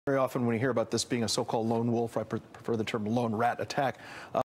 Very often when you hear about this being a so-called lone wolf, I prefer the term lone rat attack.